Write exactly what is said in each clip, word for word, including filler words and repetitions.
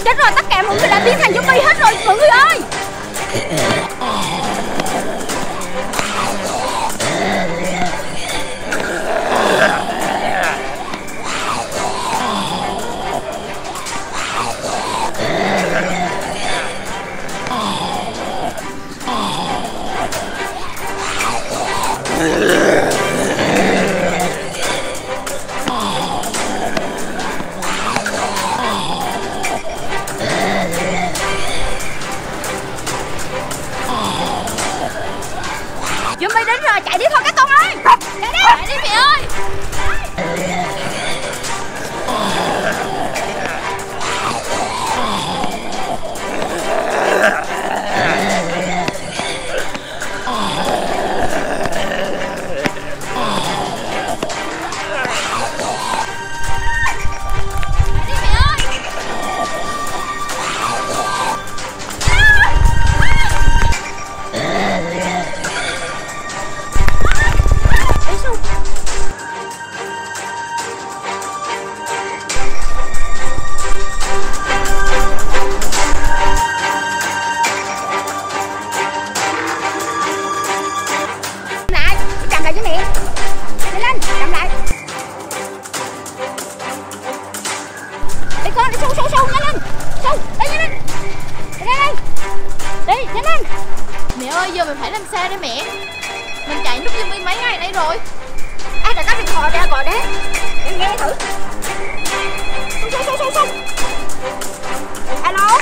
Chết rồi, tất cả mọi người đã biến thành zombie hết rồi mọi người ơi. Zombie đến rồi, chạy đi thôi các con ơi. Chạy đi, chạy đi mẹ ơi. Con đi, sâu sâu sâu, nhanh lên. Sâu, đi nhanh lên. Đi đây. Đi, nhanh lên. Mẹ ơi, giờ mình phải làm sao đây mẹ? Mình chạy núp zombie mấy ngày nay rồi. Ai đã tắt điện thoại ra gọi đấy. Em nghe thử. Sâu sâu sâu sâu. Alo.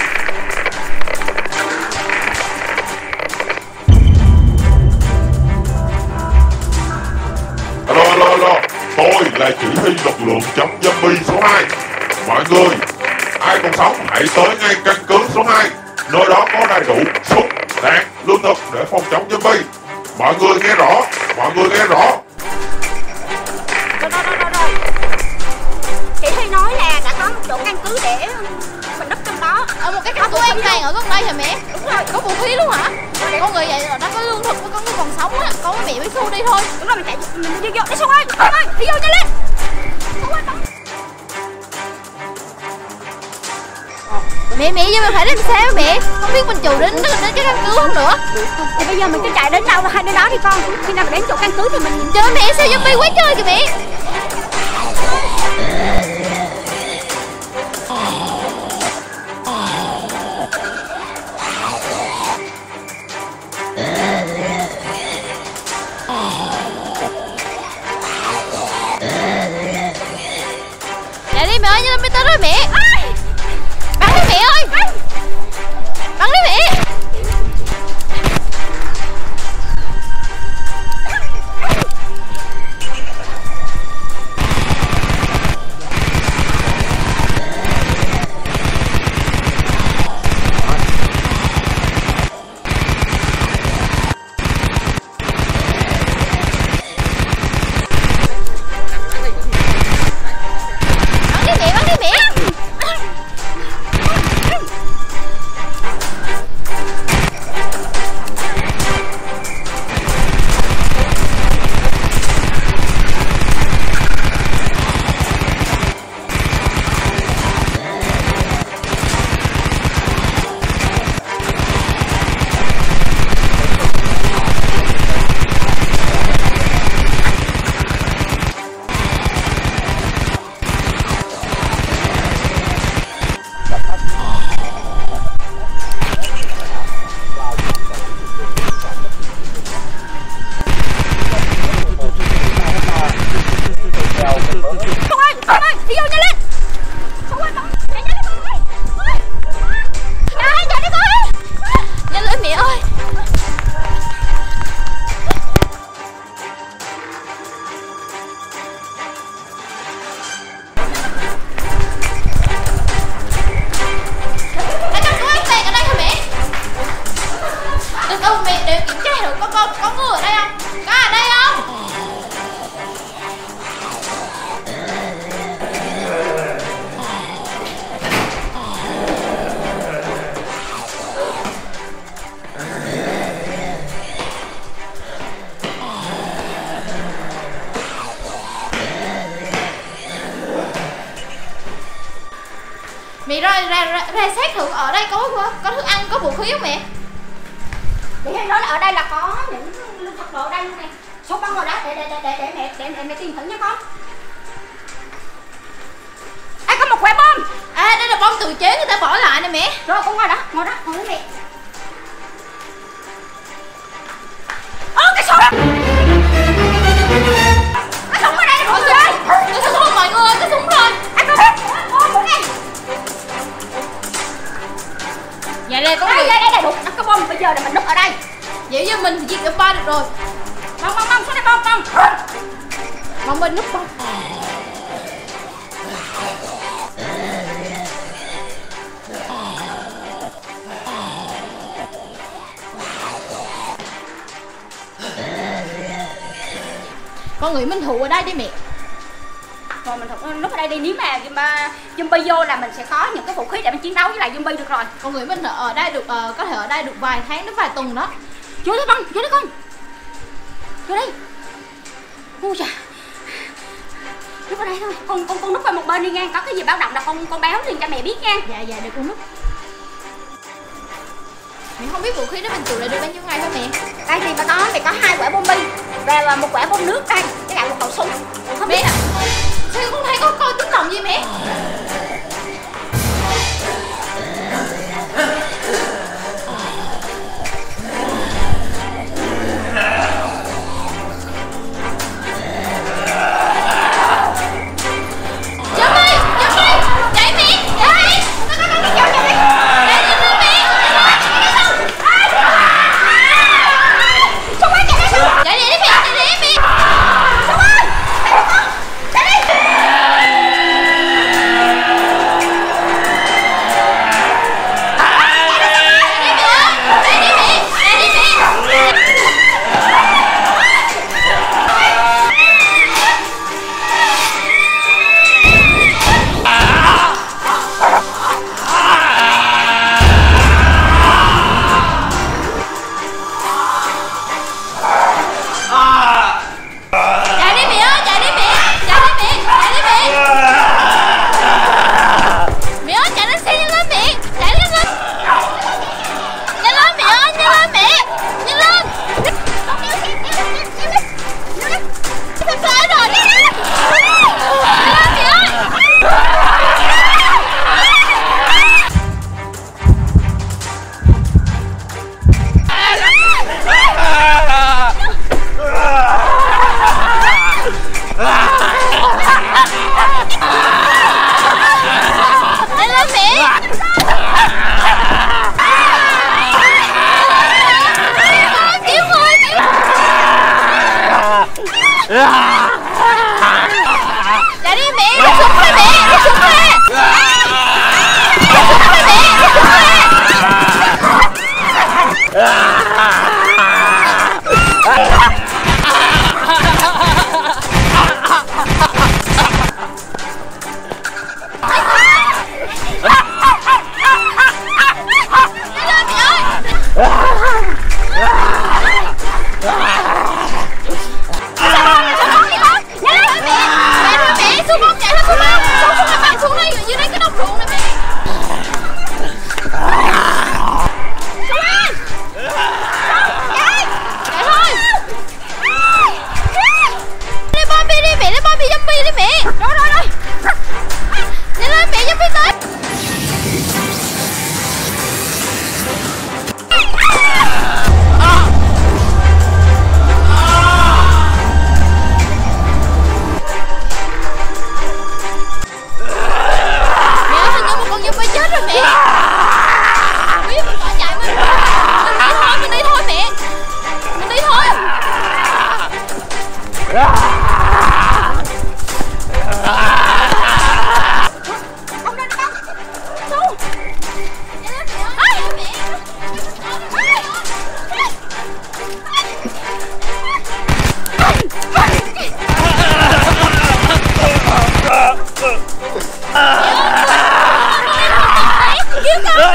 Alo alo alo. Tôi là chỉ huy lực lượng chống zombie số hai. Mọi người, ai còn sống hãy tới ngay căn cứ số hai. Nơi đó có đầy đủ súng, đạn, lương thực để phòng chống zombie. Mọi người nghe rõ, mọi người nghe rõ. Rồi rồi rồi rồi. Chị Huy nói là đã có một chỗ căn cứ để mình núp trong đó. Ở một cái căn cứ an toàn ở gần đây hả mẹ? Đúng rồi. Có vũ khí luôn hả? Con người vậy rồi nó có lương thực, có người còn sống á. Con với mẹ mới xu đi thôi. Đúng rồi, mình chạy, mình đi vô. Đi Xuân ơi, Xuân ơi, đi vô nhanh lên. Xuân ơi, Xuân. Mẹ mẹ giờ mình phải làm sao mẹ? Không biết mình chủ đến đến cái căn cứ không nữa. Thì bây giờ mình cứ chạy đến đâu là hai đến đó đi con. Khi nào mình đến chỗ căn cứ thì mình trời mẹ sao zombie quá trời kìa mẹ. Chạy đi mẹ ơi, zombie tới rồi mẹ. Bắn đi mẹ ơi. Bắn đi mẹ. ra, ra ra xét thử ở đây có có thức ăn, có vũ khí không mẹ? Chị hay nói là ở đây là có những lương thực đồ ở đây luôn nè. Số bông rồi đó, để để để để, để mẹ để, để mẹ tìm thử nha con. À, có một quả bom. À, đây là bom tự chế người ta bỏ lại nè mẹ. Rồi con ngồi đó, ngồi đó, ngồi với mẹ. Ơ, cái súng. Cái súng ở đây nè mọi người ơi. Cái súng rồi mọi người ơi, cái súng rồi. Anh có biết. Ô, bữa này. Dạ đây có Đây, người. đây, đây là đụng cái bom, bây giờ là mình núp ở đây. Vậy với mình thì diệt được ba được rồi. Bom, bom, bom, xuống đây bom, bom. Bọn mình núp bom. Con nghĩ mình thủ ở đây đi mẹ. Rồi mình thủ núp ở đây đi, nếu mà, mà zombie vô là mình sẽ có những cái vũ khí để mình chiến đấu với lại zombie được rồi. Con nghĩ mình ở đây được uh, có thể ở đây được vài tháng đến vài tuần đó. Vô đi con, vô đi con. Vô đi. Ui chà. Núp ở đây thôi, con con con núp vào một bên đi nha, có cái gì báo động là con con báo liền cho mẹ biết nha. Dạ dạ được con núp. Mẹ không biết vũ khí đó mình trụ lại được bao nhiêu ngày hả mẹ? Đây thì bà có thì có hai quả bom bi và một quả bom nước đây, cái lại một khẩu súng. Không Mẹ biết à. sao con thấy có coi tiếng động gì mẹ? Chạy đi mẹ, nó súng rồi mẹ, nó súng rồi. Nó súng rồi mẹ, nó súng Cứu con.